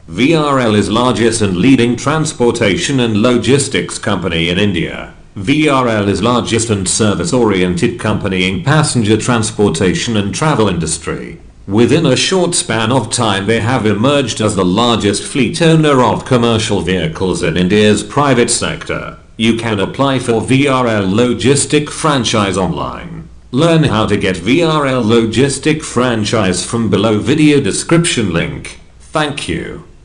VRL is largest and leading transportation and logistics company in India. VRL is largest and service-oriented company in passenger transportation and travel industry. Within a short span of time they have emerged as the largest fleet owner of commercial vehicles in India's private sector. You can apply for VRL Logistic franchise online. Learn how to get VRL Logistic franchise from below video description link. Thank you.